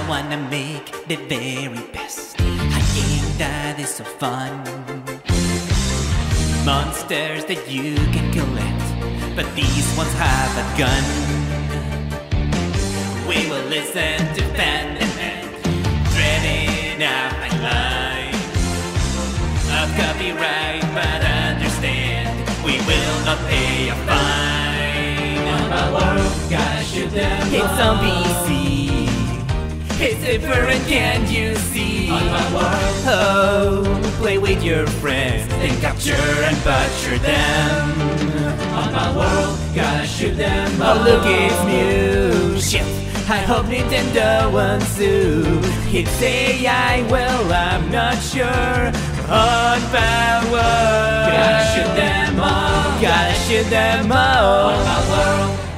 wanna make the very best. A game that is so fun. Monsters that you can collect, but these ones have a gun. We will listen to fan and dreading a fine line of copyright, but understand we will not pay a fine. On PalWorld, gotta shoot them all. It's on PC. It's different, can't you see? On PalWorld, oh, play with your friends, then capture and butcher them. On PalWorld, gotta shoot them all. Oh look, it's new. Shit, I hope Nintendo won't sue. It's AI, well I'm not sure. On PalWorld, gotta shoot them all. gotta shoot them all. On PalWorld.